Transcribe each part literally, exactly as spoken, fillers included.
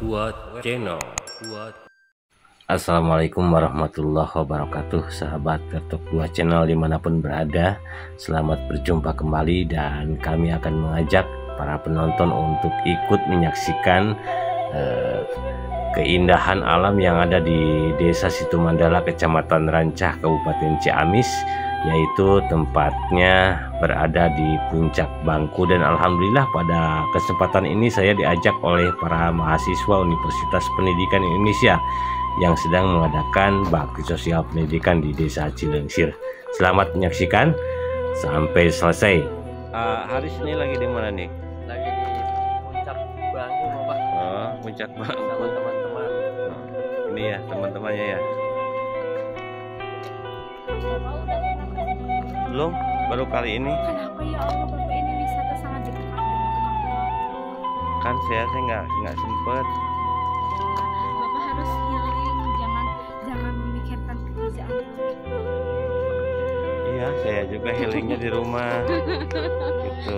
Dua Channel. Dua. Assalamualaikum warahmatullahi wabarakatuh, sahabat Gertok Dua Channel dimanapun berada. Selamat berjumpa kembali dan kami akan mengajak para penonton untuk ikut menyaksikan eh, keindahan alam yang ada di Desa Situmandala, Kecamatan Rancah, Kabupaten Ciamis, yaitu tempatnya berada di Puncak Bangku. Dan alhamdulillah pada kesempatan ini saya diajak oleh para mahasiswa Universitas Pendidikan Indonesia yang sedang mengadakan bakti sosial pendidikan di Desa Cilengsir. Selamat menyaksikan sampai selesai. Uh, Haris ini lagi di mana nih? Lagi di Puncak Bangku, Bapak. Oh, Puncak Bangku. Sama teman-teman. Oh, ini ya teman-temannya ya. Belum, baru kali ini. Kenapa ya Allah, Bapak, ini wisata sangat dekat dengan rumah. Kan saya saya nggak nggak sempet. Bapak harus healing, jangan jangan memikirkan pekerjaan. Iya, saya juga healingnya di rumah. Gitu.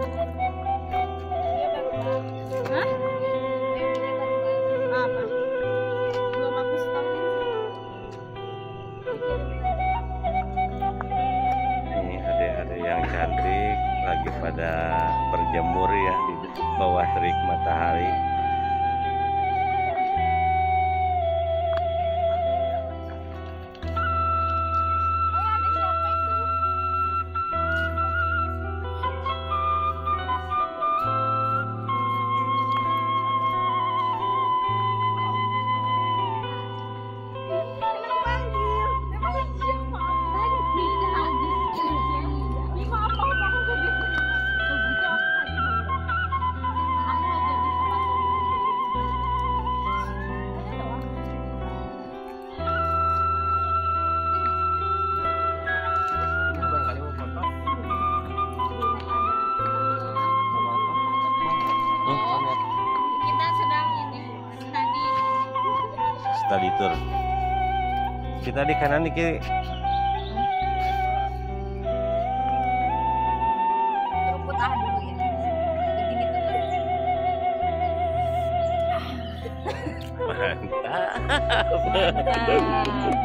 Hah? Apa? Belum aku stop. Ini adik-adik yang cantik lagi pada berjemur ya di bawah terik matahari. Kita sedang ini tadi Study tour. Kita di kanan di kiri. rumput ah dulu ya. Begini tuh. Mantap.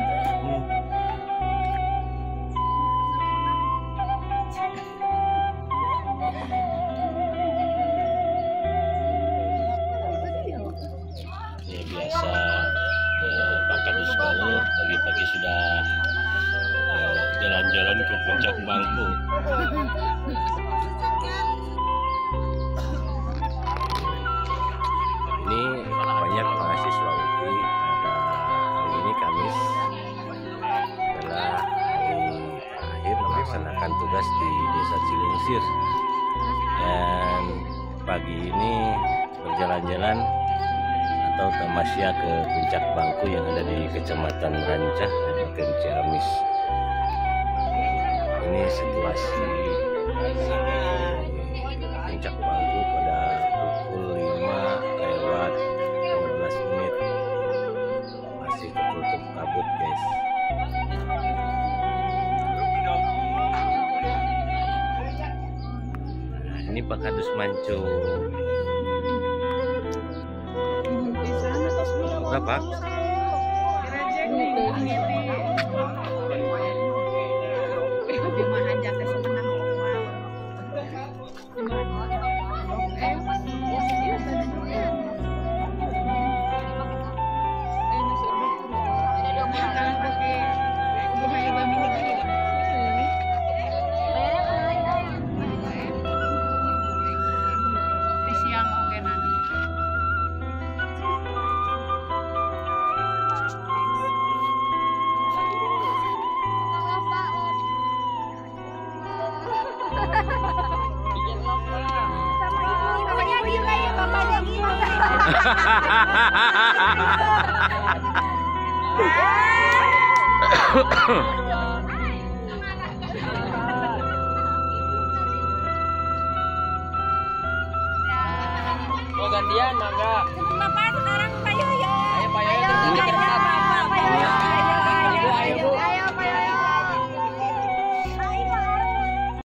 Ini biasa eh, Pak Kadus Galuh pagi-pagi sudah eh, jalan-jalan ke Puncak Bangku. Ini banyak mahasiswa U P I. Pada hari ini Kamis adalah hari terakhir melaksanakan tugas di Desa Cilengsir. Dan pagi ini berjalan-jalan atau tamasya ke Puncak Bangku yang ada di Kecamatan Rancah, Kabupaten Ciamis. Ini situasi Puncak Bangku pada pukul lima lewat lima belas menit. Masih tertutup kabut, guys. Nah, ini Pak Kadus Mancung. Berapa? Oh, gantian, mangga. Bapak sekarang Pak Yoyo. Ayo, Pak Yoyo. Ayo, Kita Pak Yoyo.